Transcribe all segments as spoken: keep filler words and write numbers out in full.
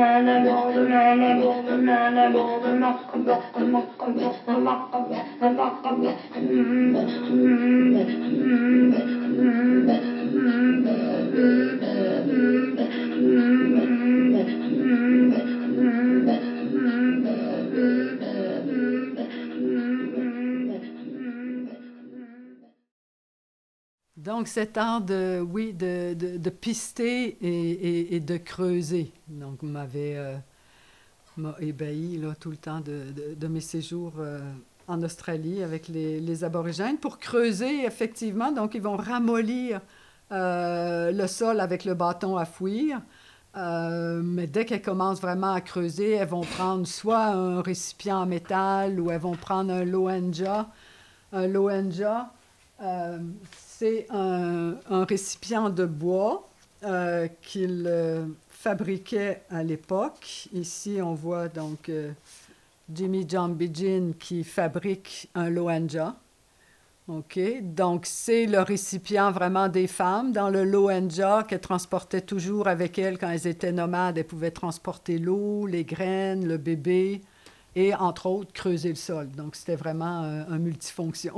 Donc, cet art de, oui, de, de, de pister et, et, et de creuser, donc, m'avait euh, m'a ébahi là, tout le temps de, de, de mes séjours euh, en Australie avec les, les aborigènes. Pour creuser, effectivement, donc, ils vont ramollir euh, le sol avec le bâton à fouir. Euh, mais dès qu'elles commencent vraiment à creuser, elles vont prendre soit un récipient en métal ou elles vont prendre un loenja. Un loenja, euh, c'est un, un récipient de bois euh, qu'ils euh, fabriquaient à l'époque. Ici, on voit donc euh, Jimmy John Bidgin qui fabrique un loenja. OK. Donc, c'est le récipient vraiment des femmes. Dans le loenja qu'elles transportaient toujours avec elles quand elles étaient nomades, elles pouvaient transporter l'eau, les graines, le bébé et, entre autres, creuser le sol. Donc, c'était vraiment euh, un multifonction.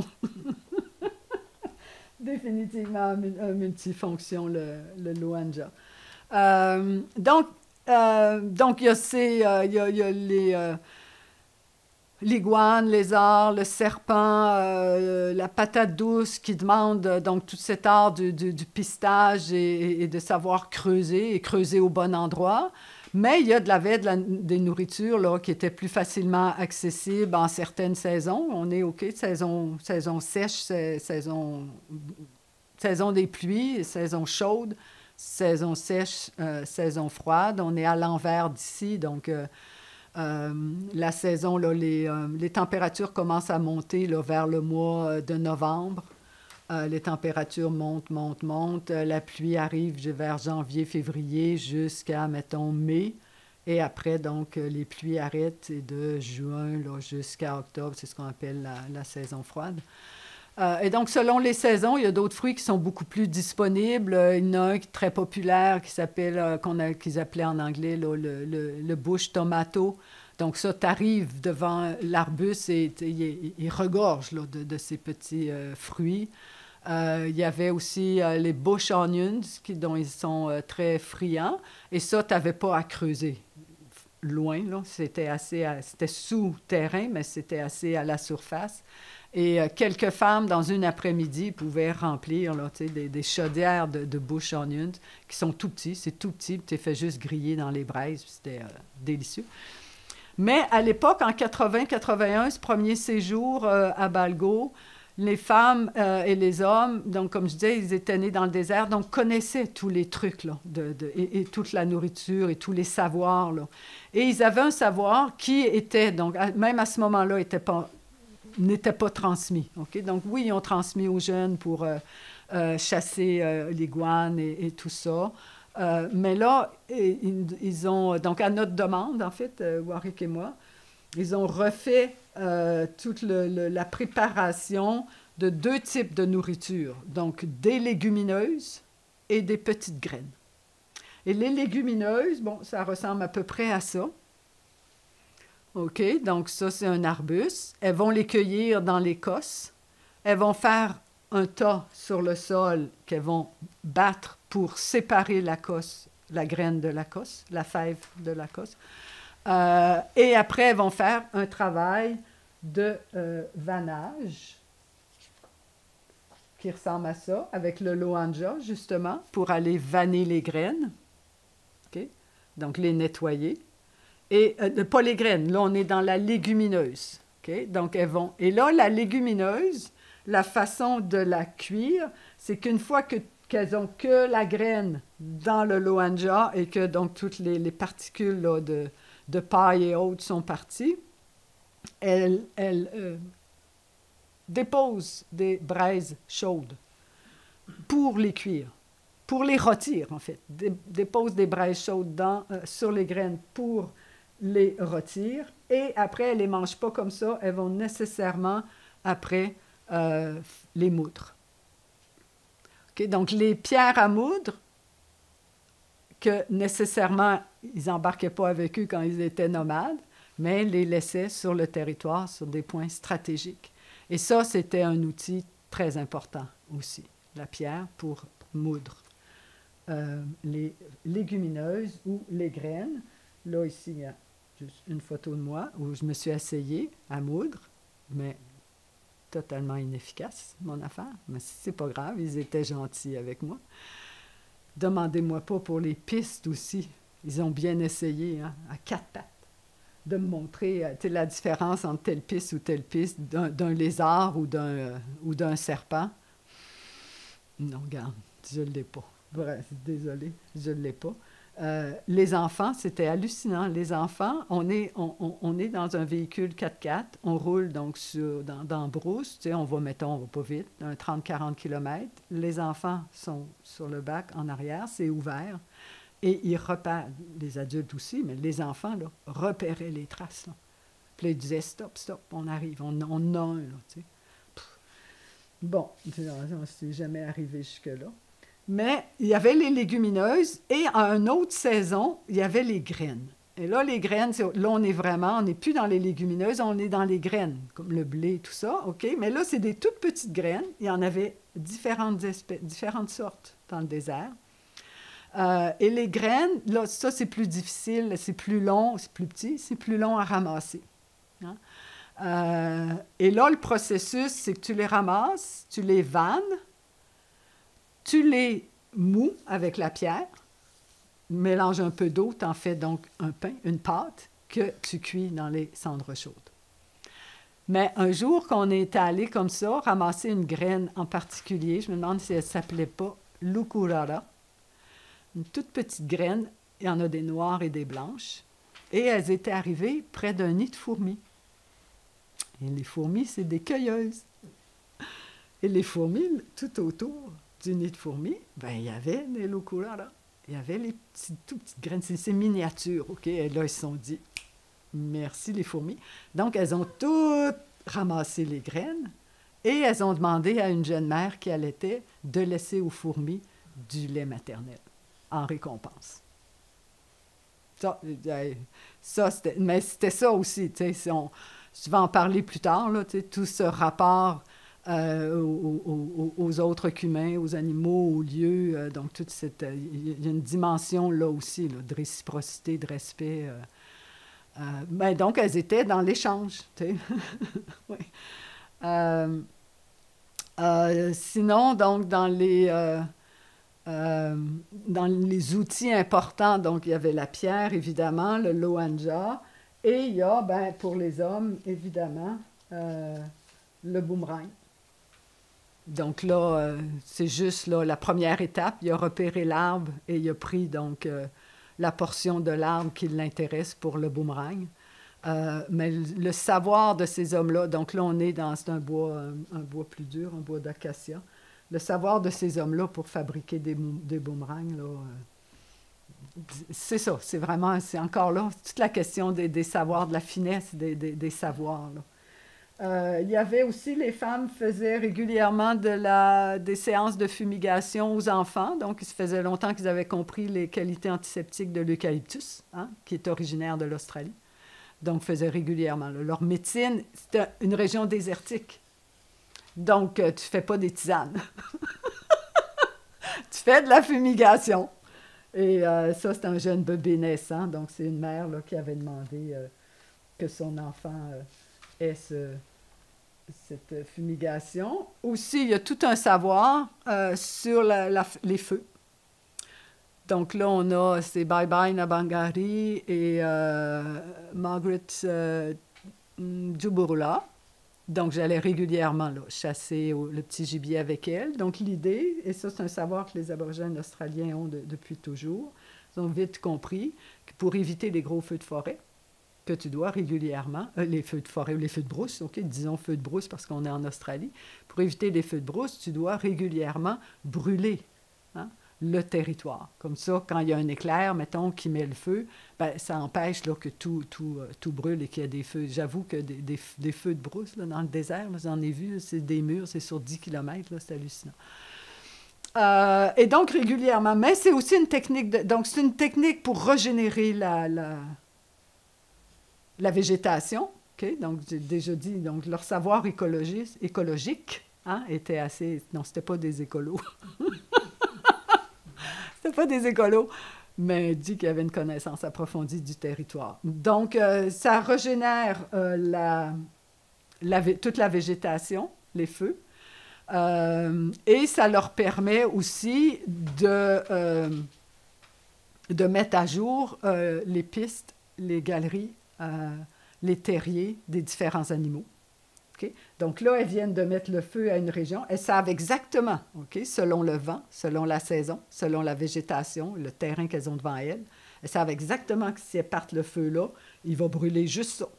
Définitivement un multifonction, le, le loenja. Euh, donc, euh, donc, il y a, ces, euh, il y a, il y a les... Euh, l'iguane, lézard, le serpent, euh, la patate douce qui demande euh, donc tout cet art du, du, du pistage et, et de savoir creuser et creuser au bon endroit. Mais il y a de la de la, des nourritures là, qui étaient plus facilement accessibles en certaines saisons. On est OK, saison, saison sèche, saison, saison des pluies, saison chaude, saison sèche, euh, saison froide. On est à l'envers d'ici, donc... Euh, Euh, la saison, là, les, euh, les températures commencent à monter là, vers le mois de novembre. Euh, les températures montent, montent, montent. Euh, la pluie arrive vers janvier, février jusqu'à, mettons, mai. Et après, donc, les pluies arrêtent et de juin là, jusqu'à octobre. C'est ce qu'on appelle la, la saison froide. Euh, et donc, selon les saisons, il y a d'autres fruits qui sont beaucoup plus disponibles. Il y en a un qui est très populaire qui s'appelle, euh, qu'on a, qu'ils appelaient en anglais là, le, le, le bush tomato. Donc ça, tu arrives devant l'arbuste et il, il regorge là, de, de ces petits euh, fruits. Euh, il y avait aussi euh, les bush onions qui, dont ils sont euh, très friands. Et ça, tu n'avais pas à creuser loin. Là. C'était assez, à, c'était sous-terrain, mais c'était assez à la surface. Et euh, quelques femmes, dans une après-midi, pouvaient remplir là, des, des chaudières de, de bush onions qui sont tout petits. C'est tout petit, tu les fais juste griller dans les braises. C'était euh, délicieux. Mais à l'époque, en quatre-vingts quatre-vingt-un, ce premier séjour euh, à Balgo, les femmes euh, et les hommes, donc comme je disais, ils étaient nés dans le désert, donc connaissaient tous les trucs, là, de, de, et, et toute la nourriture et tous les savoirs. Là. Et ils avaient un savoir qui était, donc à, même à ce moment-là, était pas... n'était pas transmis. Okay? Donc, oui, ils ont transmis aux jeunes pour euh, euh, chasser euh, l'iguane et, et tout ça. Euh, mais là, ils, ils ont, donc à notre demande, en fait, euh, Warwick et moi, ils ont refait euh, toute le, le, la préparation de deux types de nourriture. Donc, des légumineuses et des petites graines. Et les légumineuses, bon, ça ressemble à peu près à ça. OK, donc ça, c'est un arbuste. Elles vont les cueillir dans l'écosse. Elles vont faire un tas sur le sol qu'elles vont battre pour séparer la cosse, la graine de la cosse, la fève de la cosse. Euh, et après, elles vont faire un travail de euh, vannage qui ressemble à ça, avec le loanja, justement, pour aller vanner les graines. OK, donc les nettoyer. Et euh, pas les graines, là on est dans la légumineuse. Okay? Donc elles vont. Et là, la légumineuse, la façon de la cuire, c'est qu'une fois que, qu'elles ont que la graine dans le loanja et que donc toutes les, les particules là, de, de paille et autres sont parties, elles, elles euh, déposent des braises chaudes pour les cuire. Pour les rôtir, en fait. Dé, déposent des braises chaudes dans, euh, sur les graines pour les rôtir, et après, elles ne les mangent pas comme ça, elles vont nécessairement, après, euh, les moudre. Okay? Donc, les pierres à moudre que nécessairement, ils n'embarquaient pas avec eux quand ils étaient nomades, mais les laissaient sur le territoire, sur des points stratégiques. Et ça, c'était un outil très important aussi, la pierre pour moudre euh, les légumineuses ou les graines. Là, ici, il y a juste une photo de moi où je me suis essayée à moudre, mais totalement inefficace, mon affaire. Mais c'est pas grave, ils étaient gentils avec moi. Demandez-moi pas pour les pistes aussi. Ils ont bien essayé, hein, à quatre pattes, de me montrer euh, la différence entre telle piste ou telle piste d'un, d'un lézard ou d'un, euh, ou d'un serpent. Non, regarde, je ne l'ai pas. Bref, désolée, je ne l'ai pas. Euh, les enfants, c'était hallucinant. Les enfants, on est, on, on, on est dans un véhicule quatre-quatre, on roule donc sur, dans, dans brousse, tu sais, on va, mettons, on va pas vite, un trente à quarante kilomètres. Les enfants sont sur le bac en arrière, c'est ouvert, et ils repèrent, les adultes aussi, mais les enfants, là, repéraient les traces, là. Puis là, ils disaient, stop, stop, on arrive, on, on a un, là, tu sais. Pff. Bon, on ne s'est jamais arrivé jusque-là. Mais il y avait les légumineuses et à une autre saison, il y avait les graines. Et là, les graines, là, on est vraiment, on n'est plus dans les légumineuses, on est dans les graines, comme le blé, tout ça, OK? Mais là, c'est des toutes petites graines. Il y en avait différentes espèces, différentes sortes dans le désert. Euh, et les graines, là, ça, c'est plus difficile, c'est plus long, c'est plus petit, c'est plus long à ramasser. Hein? Euh, et là, le processus, c'est que tu les ramasses, tu les vannes, tu les mous avec la pierre, mélange un peu d'eau, tu en fais donc un pain, une pâte que tu cuis dans les cendres chaudes. Mais un jour qu'on est allé comme ça, ramasser une graine en particulier, je me demande si elle ne s'appelait pas l'ukurara, une toute petite graine, il y en a des noires et des blanches, et elles étaient arrivées près d'un nid de fourmis. Et les fourmis, c'est des cueilleuses. Et les fourmis, tout autour du nid de fourmis, ben il y avait des l'ukurara. Il y avait les petites, toutes petites graines, c'est ces miniatures, OK? Et là, ils se sont dit, merci les fourmis. Donc, elles ont toutes ramassé les graines et elles ont demandé à une jeune mère qui allaitait de laisser aux fourmis du lait maternel en récompense. Ça, ça c'était, mais c'était ça aussi, tu sais, si on, je vais en parler plus tard, là, tu sais, tout ce rapport Euh, aux, aux, aux autres qu'humains, aux animaux, aux lieux. Euh, donc, toute cette... Euh, il y a une dimension là aussi, là, de réciprocité, de respect. Euh, euh, ben, donc, elles étaient dans l'échange. Tu sais. Oui. Euh, euh, sinon, donc, dans les... Euh, euh, dans les outils importants, donc, il y avait la pierre, évidemment, le lohanja, et il y a, ben, pour les hommes, évidemment, euh, le boomerang. Donc là, euh, c'est juste là, la première étape. Il a repéré l'arbre et il a pris donc euh, la portion de l'arbre qui l'intéresse pour le boomerang. Euh, mais le, le savoir de ces hommes-là, donc là, on est dans c'est un bois, un, un bois plus dur, un bois d'acacia. Le savoir de ces hommes-là pour fabriquer des, des boomerangs, là, euh, c'est ça. C'est vraiment, c'est encore là, toute la question des, des savoirs, de la finesse des, des, des savoirs, là. Euh, il y avait aussi, les femmes faisaient régulièrement de la, des séances de fumigation aux enfants. Donc, ça faisait longtemps qu'ils avaient compris les qualités antiseptiques de l'eucalyptus, hein, qui est originaire de l'Australie. Donc, faisaient régulièrement. Là. Leur médecine, c'était une région désertique. Donc, euh, tu ne fais pas des tisanes. Tu fais de la fumigation. Et euh, ça, c'est un jeune bébé naissant. Donc, c'est une mère là, qui avait demandé euh, que son enfant euh, ait ce... cette fumigation. Aussi, il y a tout un savoir euh, sur la, la, les feux. Donc là, on a, c'est Bye Bye Nabangari et euh, Margaret euh, Djuburula. Donc, j'allais régulièrement là, chasser au, le petit gibier avec elle. Donc, l'idée, et ça, c'est un savoir que les aborigènes australiens ont de, depuis toujours, ils ont vite compris que pour éviter les gros feux de forêt, que tu dois régulièrement, euh, les feux de forêt ou les feux de brousse, OK, disons feux de brousse parce qu'on est en Australie, pour éviter les feux de brousse, tu dois régulièrement brûler, hein, le territoire. Comme ça, quand il y a un éclair, mettons, qui met le feu, ben, ça empêche là, que tout, tout, euh, tout brûle et qu'il y a des feux. J'avoue que des, des, des feux de brousse là, dans le désert, là, j'en ai vu, c'est des murs, c'est sur dix kilomètres, là, c'est hallucinant. Euh, et donc régulièrement. Mais c'est aussi une technique, de, donc c'est une technique pour régénérer la, la, la végétation. Okay? Donc j'ai déjà dit, donc leur savoir écologique, écologique hein, était assez... Non, c'était pas des écolos. C'était pas des écolos, mais dit qu'il y avait une connaissance approfondie du territoire. Donc euh, ça régénère euh, la, la, toute la végétation, les feux. Euh, et ça leur permet aussi de, euh, de mettre à jour euh, les pistes, les galeries, euh, les terriers des différents animaux. Okay? Donc là, elles viennent de mettre le feu à une région. Elles savent exactement, okay, selon le vent, selon la saison, selon la végétation, le terrain qu'elles ont devant elles, elles savent exactement que si elles partent le feu là, il va brûler juste ça.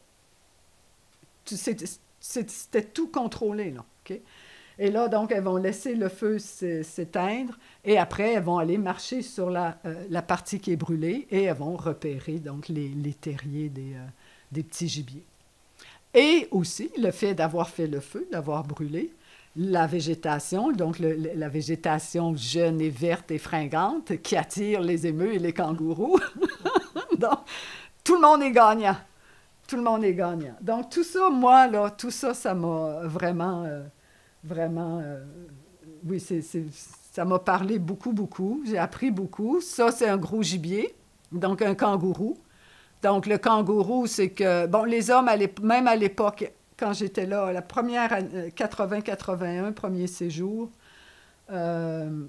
C'était tout contrôlé, là. Okay? Et là, donc, elles vont laisser le feu s'éteindre et après, elles vont aller marcher sur la, euh, la partie qui est brûlée et elles vont repérer donc les, les terriers des, euh, des petits gibiers. Et aussi, le fait d'avoir fait le feu, d'avoir brûlé, la végétation, donc le, la végétation jeune et verte et fringante qui attire les émeus et les kangourous. Donc, tout le monde est gagnant. Tout le monde est gagnant. Donc, tout ça, moi, là, tout ça, ça m'a vraiment... Euh, Vraiment, euh, oui, c'est, c'est, ça m'a parlé beaucoup, beaucoup. J'ai appris beaucoup. Ça, c'est un gros gibier, donc un kangourou. Donc, le kangourou, c'est que, bon, les hommes, à même à l'époque, quand j'étais là, la première, quatre-vingts quatre-vingt-un, premier séjour, euh,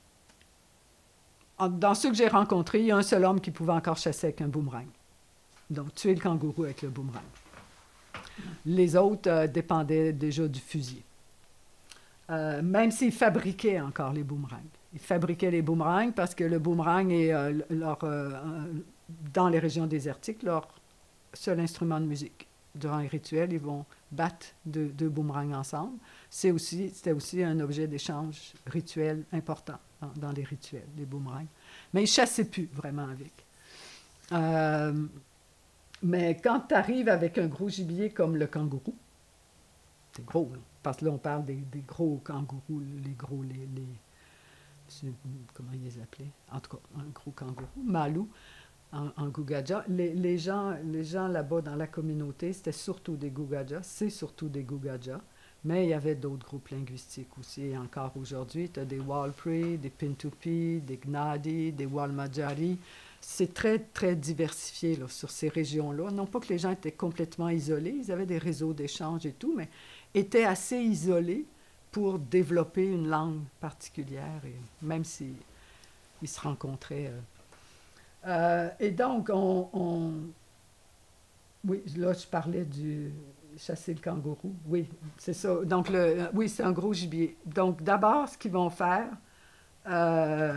dans ceux que j'ai rencontrés, il y a un seul homme qui pouvait encore chasser avec un boomerang. Donc, tuer le kangourou avec le boomerang. Les autres euh, dépendaient déjà du fusil. Euh, même s'ils fabriquaient encore les boomerangs. Ils fabriquaient les boomerangs parce que le boomerang est, euh, leur, euh, dans les régions désertiques, leur seul instrument de musique. Durant les rituels, ils vont battre deux, deux boomerangs ensemble. C'est aussi, c'était aussi un objet d'échange rituel important dans, dans les rituels, les boomerangs. Mais ils ne chassaient plus vraiment avec. Euh, mais quand tu arrives avec un gros gibier comme le kangourou, c'est gros, là. Parce que là, on parle des, des gros kangourous, les gros, les, les... Comment ils les appelaient? En tout cas, un gros kangourou, Malou, en, en Gugaja. Les, les gens, les gens là-bas dans la communauté, c'était surtout des Gugaja, c'est surtout des Gugaja, mais il y avait d'autres groupes linguistiques aussi. Et encore aujourd'hui, tu as des Walpri, des Pintupi, des Gnadi, des Walmajari. C'est très, très diversifié là, sur ces régions-là. Non pas que les gens étaient complètement isolés, ils avaient des réseaux d'échange et tout, mais étaient assez isolés pour développer une langue particulière, et même s'ils si se rencontraient. Euh. Euh, et donc, on, on... Oui, là, je parlais du chasser le kangourou. Oui, c'est ça. Donc, le... oui, c'est un gros gibier. Donc, d'abord, ce qu'ils vont faire, euh,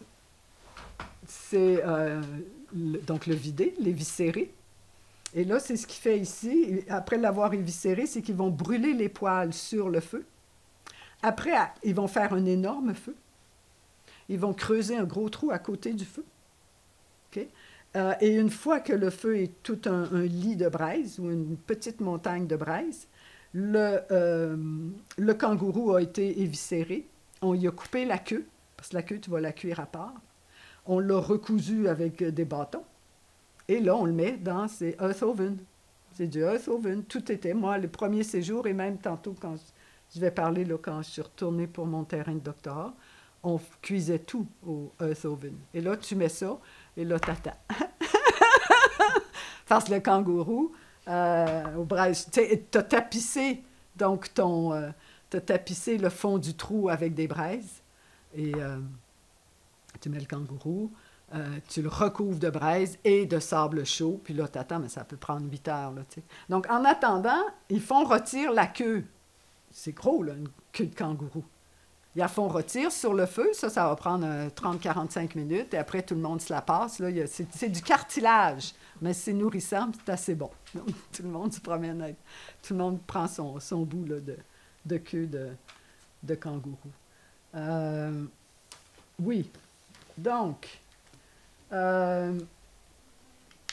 c'est euh, le, donc le vider, l'éviscérer. Et là, c'est ce qu'il fait ici. Après l'avoir éviscéré, c'est qu'ils vont brûler les poils sur le feu. Après, ils vont faire un énorme feu. Ils vont creuser un gros trou à côté du feu. Okay? Euh, et une fois que le feu est tout un, un lit de braise ou une petite montagne de braise, le, euh, le kangourou a été éviscéré. On y a coupé la queue, parce que la queue, tu vas la cuire à part. On l'a recousu avec des bâtons. Et là, on le met dans ces earth oven. C'est du earth oven. Tout était, moi, le premier séjour, et même tantôt, quand je vais parler, là, quand je suis retournée pour mon terrain de doctorat, on cuisait tout au earth oven. Et là, tu mets ça, et là, t'attends. Parce que le kangourou, euh, au braise, tu as tapissé, donc, ton, euh, t'as tapissé le fond du trou avec des braises, et euh, tu mets le kangourou. Euh, tu le recouvres de braise et de sable chaud, puis là, tu attends, mais ça peut prendre huit heures. Là, donc, en attendant, ils font rôtir la queue. C'est gros, là, une queue de kangourou. Ils la font rôtir sur le feu, ça, ça va prendre euh, trente à quarante-cinq minutes, et après, tout le monde se la passe. Là, c'est, c'est du cartilage, mais c'est nourrissant, c'est assez bon. Donc, tout le monde se promène avec... Tout le monde prend son, son bout là, de, de queue de, de kangourou. Euh, oui, donc... Euh,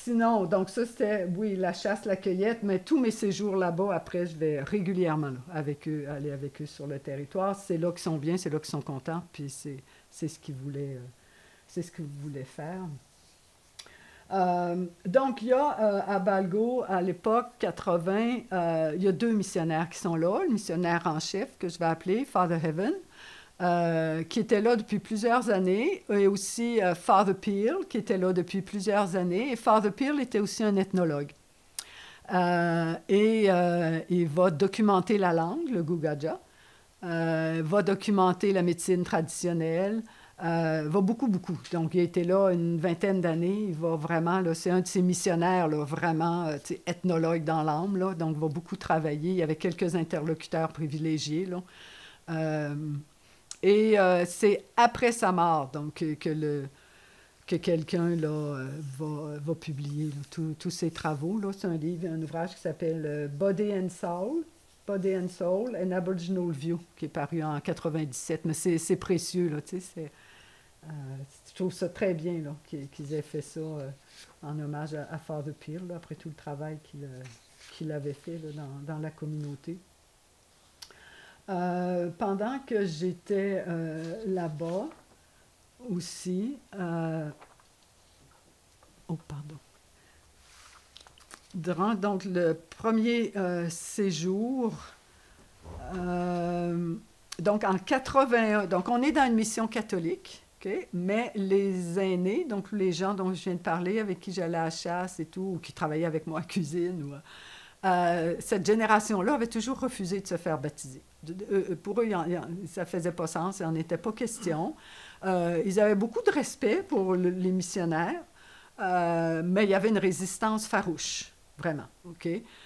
sinon, donc ça c'était, oui, la chasse, la cueillette, mais tous mes séjours là-bas, après, je vais régulièrement là, avec eux, aller avec eux sur le territoire. C'est là qu'ils sont bien, c'est là qu'ils sont contents, puis c'est, c'est ce qu'ils voulaient, euh, c'est ce qu'ils voulaient faire. Euh, donc, il y a euh, à Balgo, à l'époque quatre-vingts, euh, il y a deux missionnaires qui sont là. Le missionnaire en chef, que je vais appeler Father Heaven, euh, qui était là depuis plusieurs années, et aussi euh, Father Peel, qui était là depuis plusieurs années. Et Father Peel était aussi un ethnologue. Euh, et euh, il va documenter la langue, le Gugaja, euh, va documenter la médecine traditionnelle, euh, va beaucoup, beaucoup. Donc, il a été là une vingtaine d'années. Il va vraiment, là, c'est un de ces missionnaires, là, vraiment, euh, tu sais, ethnologue dans l'âme, là, donc va beaucoup travailler. Il y avait quelques interlocuteurs privilégiés, là. Euh, et euh, c'est après sa mort, donc, que, que le, que quelqu'un là, euh, va, va publier là, tous tous ses travaux. Là. C'est un livre, un ouvrage qui s'appelle euh, Body and Soul, Body and Soul, An Aboriginal View, qui est paru en quatre-vingt-dix-sept. Mais c'est c'est précieux, là, tu sais, c'est, euh, je trouve ça très bien là, qu'ils qu'ils aient fait ça euh, en hommage à, à Father Peel, là, après tout le travail qu'il euh, qu'il avait fait là, dans, dans la communauté. Euh, pendant que j'étais euh, là-bas aussi, euh, oh pardon, durant donc le premier euh, séjour, euh, donc en quatre-vingt-un, donc on est dans une mission catholique, okay, mais les aînés, donc les gens dont je viens de parler, avec qui j'allais à la chasse et tout, ou qui travaillaient avec moi en cuisine, ou, euh, cette génération-là avait toujours refusé de se faire baptiser. De, de, euh, pour eux, y en, y en, ça ne faisait pas sens, il n'en était pas question. Euh, ils avaient beaucoup de respect pour le, les missionnaires, euh, mais il y avait une résistance farouche, vraiment. OK?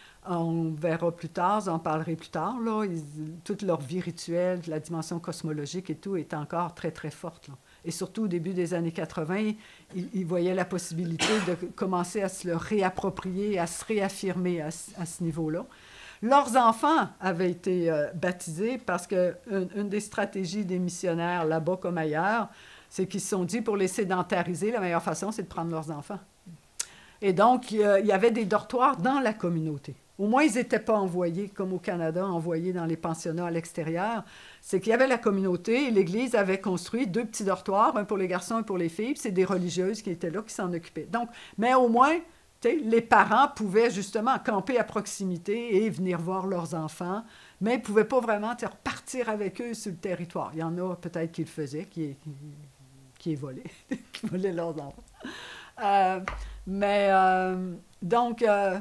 On verra plus tard, j'en parlerai plus tard, là, ils, toute leur vie rituelle, la dimension cosmologique et tout est encore très, très forte. Là. Et surtout au début des années quatre-vingt, ils, ils voyaient la possibilité de commencer à se le réapproprier, à se réaffirmer à, à ce niveau-là. Leurs enfants avaient été euh, baptisés parce qu'une une des stratégies des missionnaires, là-bas comme ailleurs, c'est qu'ils se sont dit, pour les sédentariser, la meilleure façon, c'est de prendre leurs enfants. Et donc, euh, il y avait des dortoirs dans la communauté. Au moins, ils n'étaient pas envoyés, comme au Canada, envoyés dans les pensionnats à l'extérieur. C'est qu'il y avait la communauté et l'Église avait construit deux petits dortoirs, un pour les garçons et pour les filles. C'est des religieuses qui étaient là, qui s'en occupaient. Donc, mais au moins, les parents pouvaient justement camper à proximité et venir voir leurs enfants, mais ils ne pouvaient pas vraiment partir avec eux sur le territoire. Il y en a peut-être qui le faisaient, qui, qui, qui volaient, qui volaient leurs enfants. Euh, mais euh, donc, euh,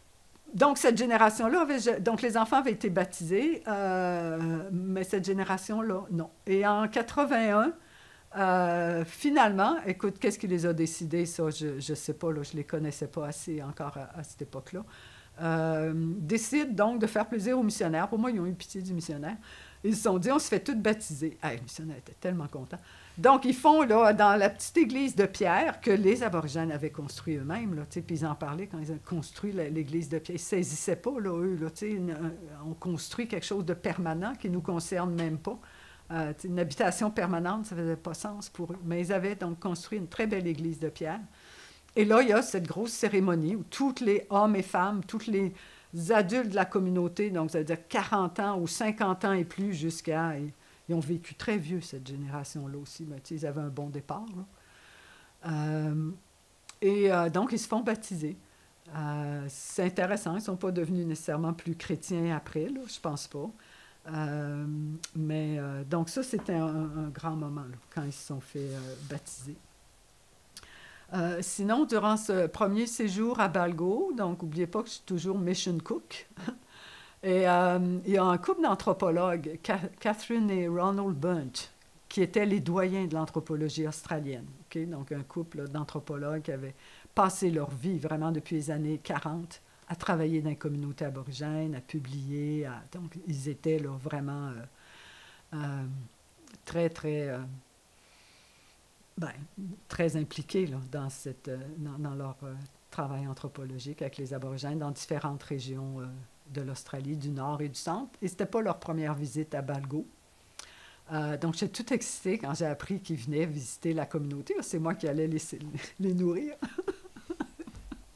donc, cette génération-là, avait, donc les enfants avaient été baptisés, euh, mais cette génération-là, non. Et en quatre-vingt-un, euh, finalement, écoute, qu'est-ce qui les a décidés? Ça, je ne sais pas, là, je ne les connaissais pas assez encore à, à cette époque-là. Euh, décident donc de faire plaisir aux missionnaires. Pour moi, ils ont eu pitié du missionnaire. Ils se sont dit, on se fait tous baptiser. Hey, le missionnaire était tellement content. Donc, ils font, là, dans la petite église de pierre que les aborigènes avaient construit eux-mêmes, là, puis ils en parlaient quand ils ont construit l'église de pierre. Ils ne saisissaient pas, là, eux, là, une, on construit quelque chose de permanent qui ne nous concerne même pas. Euh, une habitation permanente, ça ne faisait pas sens pour eux. Mais ils avaient donc construit une très belle église de pierre. Et là, il y a cette grosse cérémonie où tous les hommes et femmes, tous les adultes de la communauté, donc ça veut dire quarante ans ou cinquante ans et plus jusqu'à... Ils ont vécu très vieux, cette génération-là aussi. Mais, ils avaient un bon départ. Euh, et euh, donc, ils se font baptiser. Euh, c'est intéressant. Ils ne sont pas devenus nécessairement plus chrétiens après, là, je ne pense pas. Euh, mais euh, donc, ça, c'était un, un grand moment là, quand ils se sont fait euh, baptiser. Euh, sinon, durant ce premier séjour à Balgo, donc n'oubliez pas que je suis toujours mission cook, et euh, il y a un couple d'anthropologues, Catherine et Ronald Bunch, qui étaient les doyens de l'anthropologie australienne. Okay? Donc un couple d'anthropologues qui avaient passé leur vie vraiment depuis les années quarante à travailler dans les communautés aborigènes, à publier. À, donc ils étaient là, vraiment euh, euh, très, très... Euh, Ben, très impliqués là, dans, cette, dans, dans leur euh, travail anthropologique avec les aborigènes dans différentes régions euh, de l'Australie, du nord et du centre. Et ce n'était pas leur première visite à Balgo. Euh, donc, j'étais tout excitée quand j'ai appris qu'ils venaient visiter la communauté. C'est moi qui allais les, les nourrir.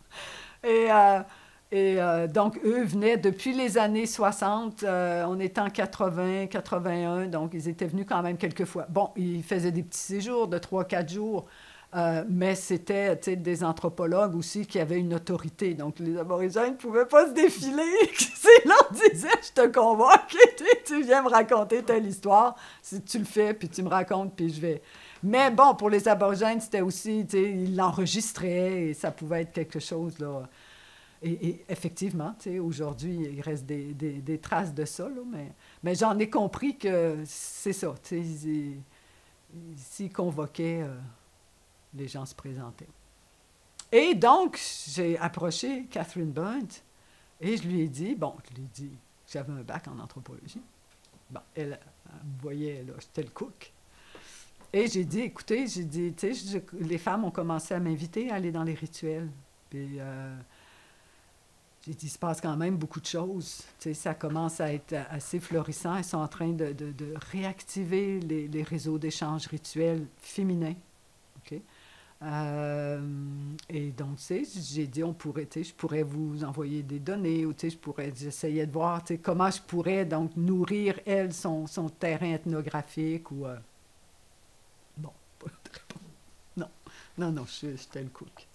Et, euh, et euh, donc, eux venaient depuis les années soixante, euh, on était en quatre-vingts, quatre-vingt-un, donc ils étaient venus quand même quelques fois. Bon, ils faisaient des petits séjours de trois, quatre jours, euh, mais c'était, tu sais, des anthropologues aussi qui avaient une autorité. Donc, les aborigènes ne pouvaient pas se défiler. C'est là, on disait, je te convoque, tu, tu viens me raconter telle histoire. Si tu le fais, puis tu me racontes, puis je vais... Mais bon, pour les aborigènes, c'était aussi, tu sais, ils l'enregistraient et ça pouvait être quelque chose, là. Et, et effectivement, tu sais, aujourd'hui, il reste des, des, des traces de ça, là, mais, mais j'en ai compris que c'est ça, tu sais, ils- ils- s'ils convoquaient, euh, les gens se présentaient. Et donc, j'ai approché Catherine Burnt et je lui ai dit, bon, je lui ai dit que j'avais un bac en anthropologie. Bon, elle, elle me voyait, là, j'étais le cook. Et j'ai dit, écoutez, j'ai dit, tu sais, je- les femmes ont commencé à m'inviter à aller dans les rituels. Puis euh, j'ai dit, il se passe quand même beaucoup de choses. Tu sais, ça commence à être assez florissant. Ils sont en train de, de- de réactiver les, les réseaux d'échanges rituels féminins. OK? Euh, et donc, tu sais, j'ai dit, on pourrait, tu sais, je pourrais vous envoyer des données, ou tu sais, je pourrais, j'essayais de voir, tu sais, comment je pourrais donc nourrir, elle, son, son terrain ethnographique, ou... euh, bon, non, non, non, je- j'étais le cook.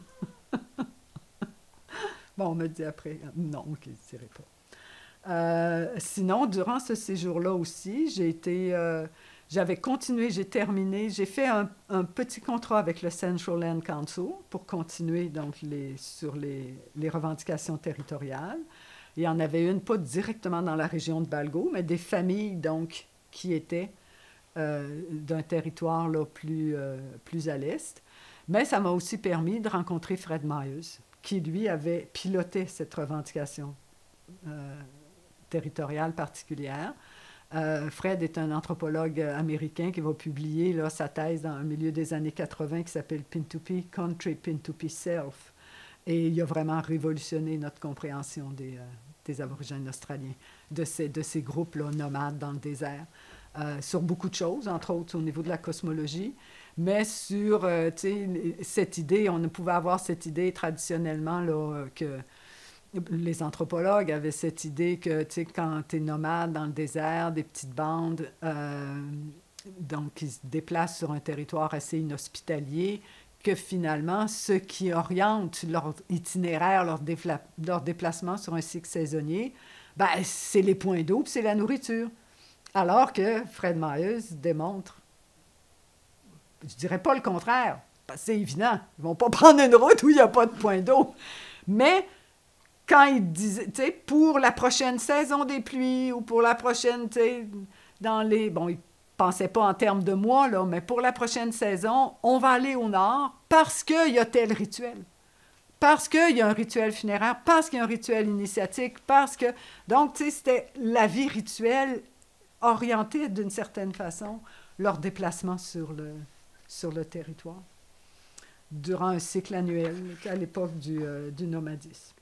Bon, on me dit après, non, ok, je ne dirai pas. Euh, sinon, durant ce séjour-là aussi, j'ai été, euh, j'avais continué, j'ai terminé, j'ai fait un, un petit contrat avec le Central Land Council pour continuer donc les, sur les, les revendications territoriales. Il y en avait une, pas directement dans la région de Balgo, mais des familles donc qui étaient euh, d'un territoire là, plus, euh, plus à l'est. Mais ça m'a aussi permis de rencontrer Fred Myers, qui lui avait piloté cette revendication euh, territoriale particulière. Euh, Fred est un anthropologue américain qui va publier là, sa thèse dans le milieu des années quatre-vingts qui s'appelle Pintupi, Country Pintupi Self. Et il a vraiment révolutionné notre compréhension des, euh, des aborigènes australiens, de ces, de ces groupes-là nomades dans le désert, euh, sur beaucoup de choses, entre autres au niveau de la cosmologie, mais sur euh, cette idée, on ne pouvait avoir cette idée traditionnellement là, que les anthropologues avaient cette idée que, tu sais, quand tu es nomade dans le désert, des petites bandes, euh, donc qui se déplacent sur un territoire assez inhospitalier, que finalement, ce qui oriente leur itinéraire, leur, défla- leur déplacement sur un cycle saisonnier, ben, c'est les points d'eau, puis c'est la nourriture. Alors que Fred Myers démontre, je dirais pas le contraire, parce que c'est évident, ils vont pas prendre une route où il n'y a pas de point d'eau, mais quand il disait, tu sais, pour la prochaine saison des pluies ou pour la prochaine, tu sais, dans les... Bon, il ne pensait pas en termes de mois, là, mais pour la prochaine saison, on va aller au nord parce qu'il y a tel rituel. Parce qu'il y a un rituel funéraire, parce qu'il y a un rituel initiatique, parce que... Donc, tu sais, c'était la vie rituelle orientée d'une certaine façon leur déplacement sur le, sur le territoire durant un cycle annuel à l'époque du, euh, du nomadisme.